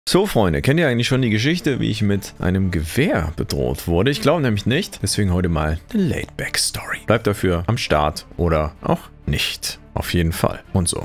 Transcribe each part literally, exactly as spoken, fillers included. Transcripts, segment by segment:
So Freunde, kennt ihr eigentlich schon die Geschichte, wie ich mit einem Gewehr bedroht wurde? Ich glaube nämlich nicht, deswegen heute mal eine Laid-Back-Story. Bleibt dafür am Start oder auch nicht. Auf jeden Fall. Und so.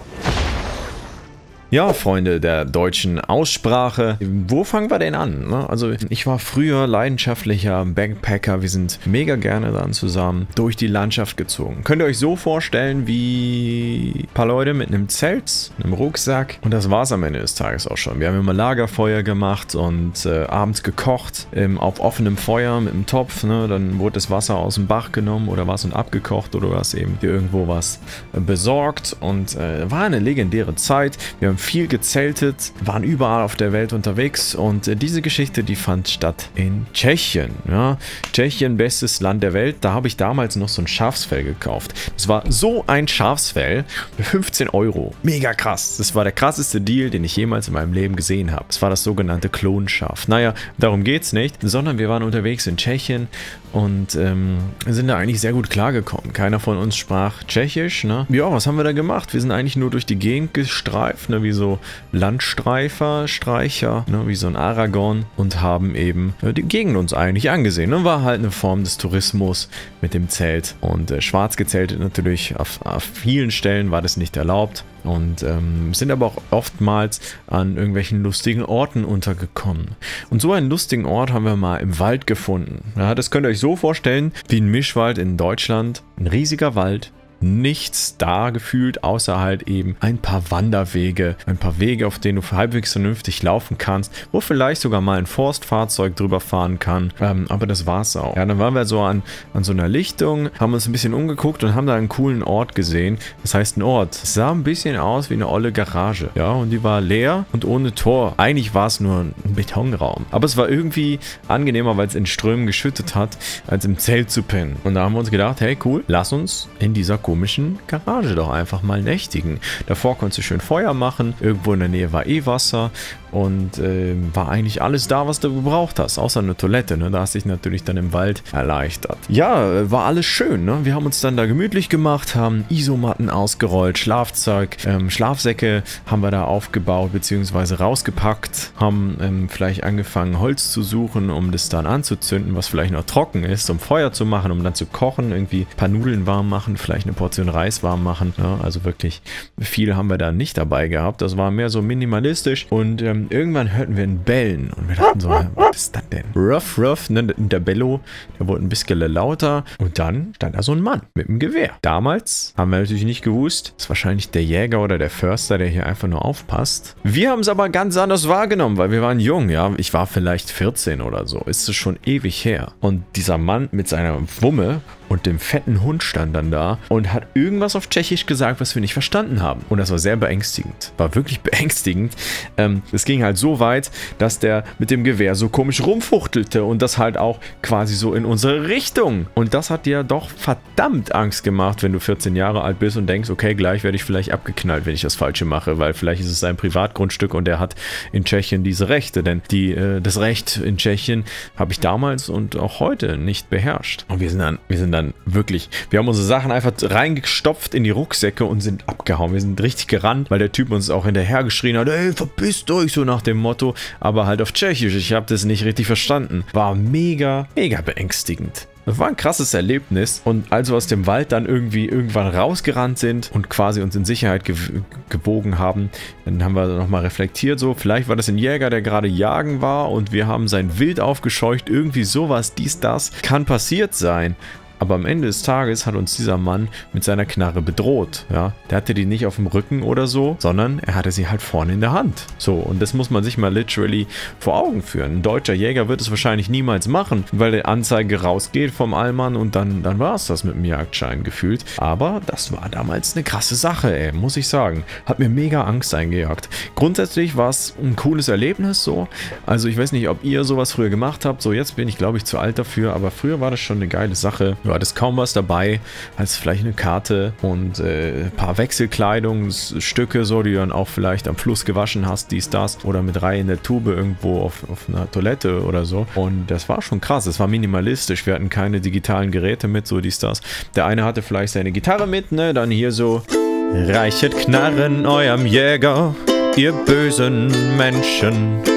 Ja, Freunde der deutschen Aussprache, wo fangen wir denn an? Ne? Also ich war früher leidenschaftlicher Backpacker, wir sind mega gerne dann zusammen durch die Landschaft gezogen. Könnt ihr euch so vorstellen wie ein paar Leute mit einem Zelt, einem Rucksack und das war es am Ende des Tages auch schon. Wir haben immer Lagerfeuer gemacht und äh, abends gekocht, ähm, auf offenem Feuer mit einem Topf, ne? Dann wurde das Wasser aus dem Bach genommen oder was und abgekocht oder was eben hier irgendwo was äh, besorgt und äh, war eine legendäre Zeit. Wir haben viel gezeltet, waren überall auf der Welt unterwegs und äh, diese Geschichte, die fand statt in Tschechien. Ja? Tschechien, bestes Land der Welt. Da habe ich damals noch so ein Schafsfell gekauft. Das war so ein Schafsfell für fünfzehn Euro. Mega krass. Das war der krasseste Deal, den ich jemals in meinem Leben gesehen habe. Das war das sogenannte Klonschaf. Naja, darum geht es nicht, sondern wir waren unterwegs in Tschechien und ähm, sind da eigentlich sehr gut klargekommen. Keiner von uns sprach Tschechisch. Ne? Ja, was haben wir da gemacht? Wir sind eigentlich nur durch die Gegend gestreift, ne? Wie so Landstreifer, Streicher, ne? Wie so ein Aragon und haben eben äh, die Gegend uns eigentlich angesehen. Ne? War halt eine Form des Tourismus mit dem Zelt und äh, schwarz gezeltet natürlich. Auf, auf vielen Stellen war das nicht erlaubt. Und ähm, sind aber auch oftmals an irgendwelchen lustigen Orten untergekommen. Und so einen lustigen Ort haben wir mal im Wald gefunden. Ja, das könnt ihr euch so vorstellen wie ein Mischwald in Deutschland. Ein riesiger Wald. Nichts da gefühlt, außer halt eben ein paar Wanderwege, ein paar Wege, auf denen du halbwegs vernünftig laufen kannst, wo vielleicht sogar mal ein Forstfahrzeug drüber fahren kann, ähm, aber das war's auch. Ja, dann waren wir so an, an so einer Lichtung, haben uns ein bisschen umgeguckt und haben da einen coolen Ort gesehen. Das heißt, ein Ort. Es sah ein bisschen aus wie eine olle Garage, ja, und die war leer und ohne Tor. Eigentlich war es nur ein Betonraum, aber es war irgendwie angenehmer, weil es in Strömen geschüttet hat, als im Zelt zu pennen. Und da haben wir uns gedacht, hey cool, lass uns in dieser komischen Garage doch einfach mal nächtigen. Davor konntest du schön Feuer machen, irgendwo in der Nähe war eh Wasser und äh, war eigentlich alles da, was du gebraucht hast, außer eine Toilette, ne? Da hast du dich natürlich dann im Wald erleichtert. Ja, war alles schön, ne? Wir haben uns dann da gemütlich gemacht, haben Isomatten ausgerollt, Schlafzeug, ähm, Schlafsäcke haben wir da aufgebaut bzw. rausgepackt, haben ähm, vielleicht angefangen Holz zu suchen, um das dann anzuzünden, was vielleicht noch trocken ist, um Feuer zu machen, um dann zu kochen, irgendwie ein paar Nudeln warm machen, vielleicht eine Portion Reis warm machen, ja? Also wirklich viel haben wir da nicht dabei gehabt, das war mehr so minimalistisch und ähm, irgendwann hörten wir ein Bellen und wir dachten so, was ist das denn? Ruff, ruff, ne, der Bello, der wurde ein bisschen lauter und dann stand da so ein Mann mit einem Gewehr. Damals haben wir natürlich nicht gewusst, das ist wahrscheinlich der Jäger oder der Förster, der hier einfach nur aufpasst. Wir haben es aber ganz anders wahrgenommen, weil wir waren jung, ja. Ich war vielleicht vierzehn oder so, ist es schon ewig her. Und dieser Mann mit seiner Wumme und dem fetten Hund stand dann da und hat irgendwas auf Tschechisch gesagt, was wir nicht verstanden haben. Und das war sehr beängstigend. War wirklich beängstigend. Ähm, es ging halt so weit, dass der mit dem Gewehr so komisch rumfuchtelte und das halt auch quasi so in unsere Richtung. Und das hat dir doch verdammt Angst gemacht, wenn du vierzehn Jahre alt bist und denkst, okay, gleich werde ich vielleicht abgeknallt, wenn ich das Falsche mache, weil vielleicht ist es sein Privatgrundstück und er hat in Tschechien diese Rechte. Denn die, äh, das Recht in Tschechien habe ich damals und auch heute nicht beherrscht. Und wir sind dann, wir sind dann dann wirklich, wir haben unsere Sachen einfach reingestopft in die Rucksäcke und sind abgehauen. Wir sind richtig gerannt, weil der Typ uns auch hinterher geschrien hat, ey, verpisst euch, so nach dem Motto, aber halt auf Tschechisch. Ich habe das nicht richtig verstanden. War mega, mega beängstigend. Das war ein krasses Erlebnis und als wir aus dem Wald dann irgendwie irgendwann rausgerannt sind und quasi uns in Sicherheit ge gebogen haben, dann haben wir nochmal reflektiert so, vielleicht war das ein Jäger, der gerade jagen war und wir haben sein Wild aufgescheucht, irgendwie sowas, dies, das, kann passiert sein. Aber am Ende des Tages hat uns dieser Mann mit seiner Knarre bedroht. Ja? Der hatte die nicht auf dem Rücken oder so, sondern er hatte sie halt vorne in der Hand. So, und das muss man sich mal literally vor Augen führen. Ein deutscher Jäger wird es wahrscheinlich niemals machen, weil die Anzeige rausgeht vom Allmann und dann, dann war es das mit dem Jagdschein gefühlt. Aber das war damals eine krasse Sache, ey, muss ich sagen. Hat mir mega Angst eingejagt. Grundsätzlich war es ein cooles Erlebnis so. Also ich weiß nicht, ob ihr sowas früher gemacht habt. So, jetzt bin ich, glaube ich, zu alt dafür. Aber früher war das schon eine geile Sache. Du hattest kaum was dabei, als vielleicht eine Karte und äh, ein paar Wechselkleidungsstücke, so, die du dann auch vielleicht am Fluss gewaschen hast, dies, das, oder mit Reihe in der Tube irgendwo auf, auf einer Toilette oder so. Und das war schon krass, das war minimalistisch. Wir hatten keine digitalen Geräte mit, so dies, das. Der eine hatte vielleicht seine Gitarre mit, ne, dann hier so: Reichet Knarren eurem Jäger, ihr bösen Menschen.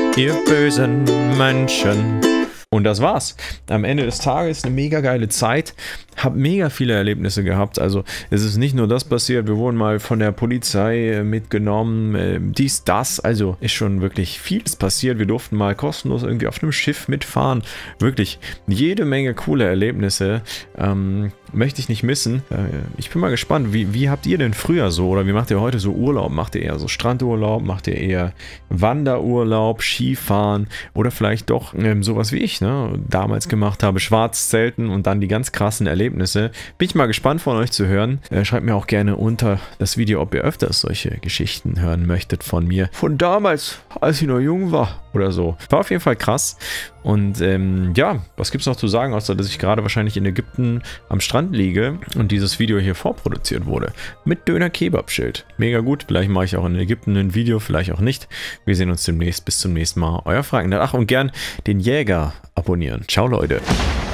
ihr bösen Menschen. Und das war's. Am Ende des Tages eine mega geile Zeit. Hab mega viele Erlebnisse gehabt. Also es ist nicht nur das passiert. Wir wurden mal von der Polizei mitgenommen. Äh, dies, das. Also ist schon wirklich vieles passiert. Wir durften mal kostenlos irgendwie auf einem Schiff mitfahren. Wirklich jede Menge coole Erlebnisse. Ähm, möchte ich nicht missen. Äh, ich bin mal gespannt. Wie, wie habt ihr denn früher so? Oder wie macht ihr heute so Urlaub? Macht ihr eher so Strandurlaub? Macht ihr eher Wanderurlaub? Skifahren? Oder vielleicht doch ähm, sowas wie ich, ne, damals gemacht habe, Schwarzzelten und dann die ganz krassen Erlebnisse. Bin ich mal gespannt von euch zu hören. Äh, schreibt mir auch gerne unter das Video, ob ihr öfters solche Geschichten hören möchtet von mir. Von damals, als ich noch jung war oder so. War auf jeden Fall krass. Und ähm, ja, was gibt's noch zu sagen, außer dass ich gerade wahrscheinlich in Ägypten am Strand liege und dieses Video hier vorproduziert wurde. Mit Döner-Kebab-Schild. Mega gut. Vielleicht mache ich auch in Ägypten ein Video, vielleicht auch nicht. Wir sehen uns demnächst. Bis zum nächsten Mal. Euer Frank. Ach, und gern den Jäger abonnieren. Ciao, Leute.